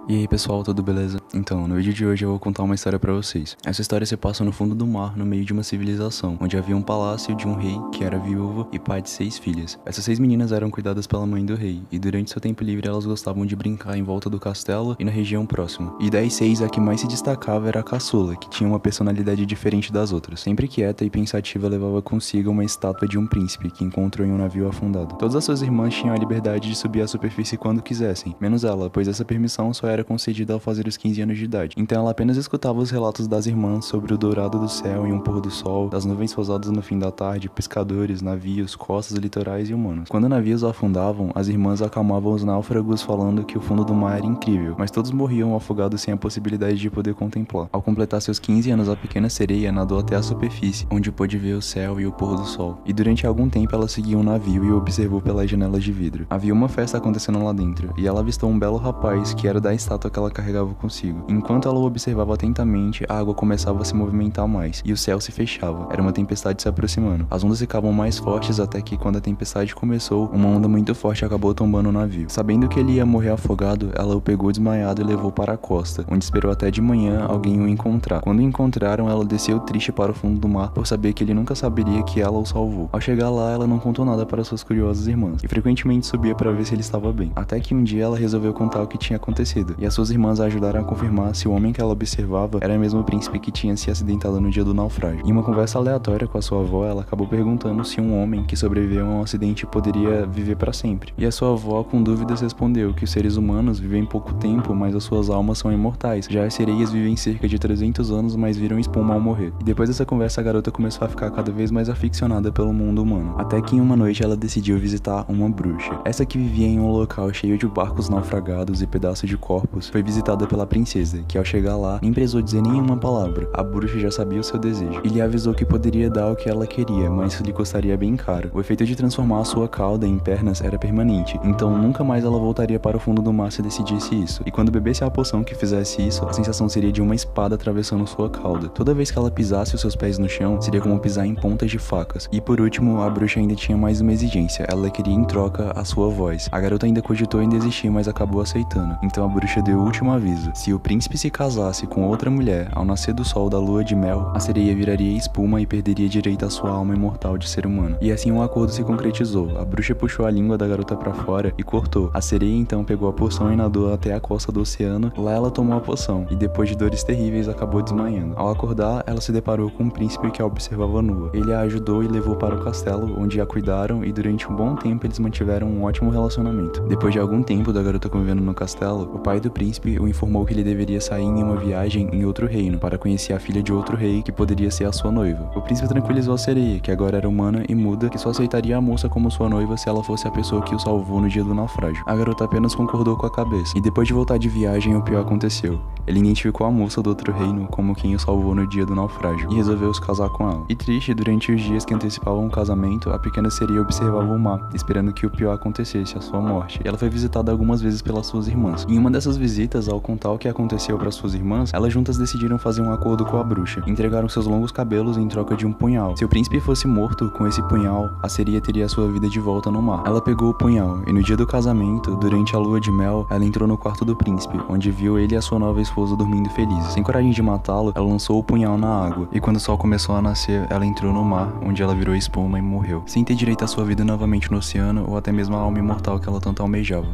E aí pessoal, tudo beleza? Então, no vídeo de hoje eu vou contar uma história pra vocês. Essa história se passa no fundo do mar, no meio de uma civilização, onde havia um palácio de um rei que era viúvo e pai de 6 filhas. Essas 6 meninas eram cuidadas pela mãe do rei, e durante seu tempo livre elas gostavam de brincar em volta do castelo e na região próxima. E das 6, a que mais se destacava era a caçula, que tinha uma personalidade diferente das outras. Sempre quieta e pensativa, levava consigo uma estátua de um príncipe que encontrou em um navio afundado. Todas as suas irmãs tinham a liberdade de subir à superfície quando quisessem, menos ela, pois essa permissão só era concedida ao fazer os 15 anos de idade. Então ela apenas escutava os relatos das irmãs sobre o dourado do céu em um pôr do sol, das nuvens pousadas no fim da tarde, pescadores, navios, costas litorais e humanos. Quando navios afundavam, as irmãs acalmavam os náufragos falando que o fundo do mar era incrível, mas todos morriam afogados sem a possibilidade de poder contemplar. Ao completar seus 15 anos, a pequena sereia nadou até a superfície, onde pôde ver o céu e o pôr do sol. E durante algum tempo ela seguiu um navio e o observou pelas janelas de vidro. Havia uma festa acontecendo lá dentro, e ela avistou um belo rapaz que era da estátua que ela carregava consigo. Enquanto ela o observava atentamente, a água começava a se movimentar mais, e o céu se fechava. Era uma tempestade se aproximando. As ondas ficavam mais fortes até que, quando a tempestade começou, uma onda muito forte acabou tombando o navio. Sabendo que ele ia morrer afogado, ela o pegou desmaiado e levou para a costa, onde esperou até de manhã alguém o encontrar. Quando o encontraram, ela desceu triste para o fundo do mar por saber que ele nunca saberia que ela o salvou. Ao chegar lá, ela não contou nada para suas curiosas irmãs, e frequentemente subia para ver se ele estava bem. Até que um dia ela resolveu contar o que tinha acontecido, e as suas irmãs a ajudaram a confirmar se o homem que ela observava era mesmo o príncipe que tinha se acidentado no dia do naufrágio. Em uma conversa aleatória com a sua avó, ela acabou perguntando se um homem que sobreviveu a um acidente poderia viver para sempre. E a sua avó, com dúvidas, respondeu que os seres humanos vivem pouco tempo, mas as suas almas são imortais. Já as sereias vivem cerca de 300 anos, mas viram espuma ao morrer. E depois dessa conversa, a garota começou a ficar cada vez mais aficionada pelo mundo humano. Até que em uma noite ela decidiu visitar uma bruxa. Essa que vivia em um local cheio de barcos naufragados e pedaços de corpos, foi visitada pela princesa, que ao chegar lá, nem precisou dizer nenhuma palavra. A bruxa já sabia o seu desejo, e lhe avisou que poderia dar o que ela queria, mas lhe custaria bem caro. O efeito de transformar a sua cauda em pernas era permanente, então nunca mais ela voltaria para o fundo do mar se decidisse isso. E quando bebesse a poção que fizesse isso, a sensação seria de uma espada atravessando sua cauda. Toda vez que ela pisasse os seus pés no chão, seria como pisar em pontas de facas. E por último, a bruxa ainda tinha mais uma exigência. Ela queria em troca a sua voz. A garota ainda cogitou em desistir, mas acabou aceitando. Então a bruxa deu o último aviso. Se o príncipe se casasse com outra mulher ao nascer do sol da lua de mel, a sereia viraria espuma e perderia direito à sua alma imortal de ser humano. E assim o acordo se concretizou. A bruxa puxou a língua da garota pra fora e cortou. A sereia então pegou a poção e nadou até a costa do oceano. Lá ela tomou a poção e depois de dores terríveis acabou desmaiando. Ao acordar, ela se deparou com um príncipe que a observava nua. Ele a ajudou e levou para o castelo, onde a cuidaram, e durante um bom tempo eles mantiveram um ótimo relacionamento. Depois de algum tempo da garota convivendo no castelo, o pai do príncipe o informou que ele deveria sair em uma viagem em outro reino para conhecer a filha de outro rei que poderia ser a sua noiva. O príncipe tranquilizou a sereia, que agora era humana e muda, que só aceitaria a moça como sua noiva se ela fosse a pessoa que o salvou no dia do naufrágio. A garota apenas concordou com a cabeça, e depois de voltar de viagem, o pior aconteceu. Ele identificou a moça do outro reino como quem o salvou no dia do naufrágio, e resolveu se casar com ela. E triste, durante os dias que antecipavam o casamento, a pequena sereia observava o mar, esperando que o pior acontecesse, a sua morte. E ela foi visitada algumas vezes pelas suas irmãs. Em uma dessas visitas, ao contar o que aconteceu para suas irmãs, elas juntas decidiram fazer um acordo com a bruxa. Entregaram seus longos cabelos em troca de um punhal. Se o príncipe fosse morto com esse punhal, a sereia teria a sua vida de volta no mar. Ela pegou o punhal, e no dia do casamento, durante a lua de mel, ela entrou no quarto do príncipe, onde viu ele e a sua nova esposa dormindo felizes. Sem coragem de matá-lo, ela lançou o punhal na água, e quando o sol começou a nascer, ela entrou no mar, onde ela virou espuma e morreu, sem ter direito à sua vida novamente no oceano, ou até mesmo a alma imortal que ela tanto almejava.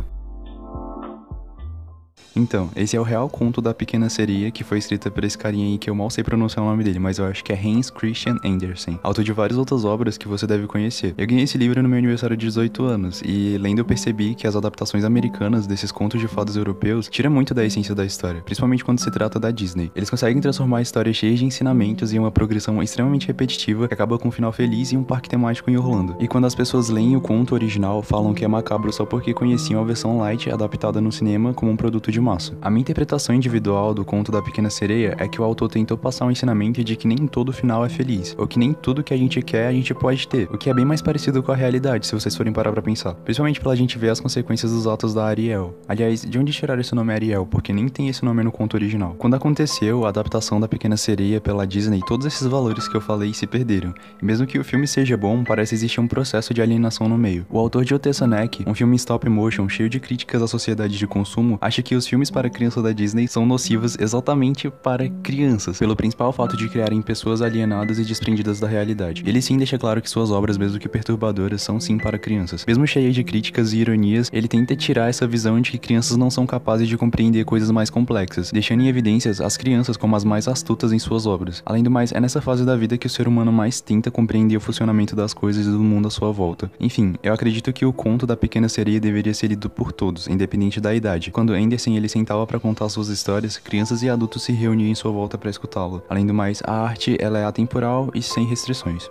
Então, esse é o real conto da Pequena Sereia, que foi escrita por esse carinha aí que eu mal sei pronunciar o nome dele, mas eu acho que é Hans Christian Andersen, autor de várias outras obras que você deve conhecer. Eu ganhei esse livro no meu aniversário de 18 anos, e lendo eu percebi que as adaptações americanas desses contos de fadas europeus tiram muito da essência da história, principalmente quando se trata da Disney. Eles conseguem transformar histórias cheias de ensinamentos em uma progressão extremamente repetitiva que acaba com um final feliz e um parque temático em Orlando. E quando as pessoas leem o conto original, falam que é macabro só porque conheciam a versão light adaptada no cinema como um produto de massa. A minha interpretação individual do conto da Pequena Sereia é que o autor tentou passar um ensinamento de que nem todo final é feliz, ou que nem tudo que a gente quer a gente pode ter, o que é bem mais parecido com a realidade, se vocês forem parar pra pensar. Principalmente pela gente ver as consequências dos atos da Ariel. Aliás, de onde tiraram esse nome Ariel? Porque nem tem esse nome no conto original. Quando aconteceu a adaptação da Pequena Sereia pela Disney, todos esses valores que eu falei se perderam. E mesmo que o filme seja bom, parece existir um processo de alienação no meio. O autor de Otesanek, um filme em stop motion cheio de críticas à sociedade de consumo, acha que os filmes para criança da Disney são nocivos exatamente para crianças, pelo principal fato de criarem pessoas alienadas e desprendidas da realidade. Ele sim deixa claro que suas obras, mesmo que perturbadoras, são sim para crianças. Mesmo cheia de críticas e ironias, ele tenta tirar essa visão de que crianças não são capazes de compreender coisas mais complexas, deixando em evidências as crianças como as mais astutas em suas obras. Além do mais, é nessa fase da vida que o ser humano mais tenta compreender o funcionamento das coisas e do mundo à sua volta. Enfim, eu acredito que o conto da Pequena Sereia deveria ser lido por todos, independente da idade. Quando Anderson ele sentava para contar suas histórias, crianças e adultos se reuniam em sua volta para escutá-lo. Além do mais, a arte ela é atemporal e sem restrições.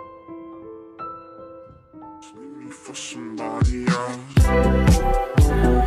For somebody else.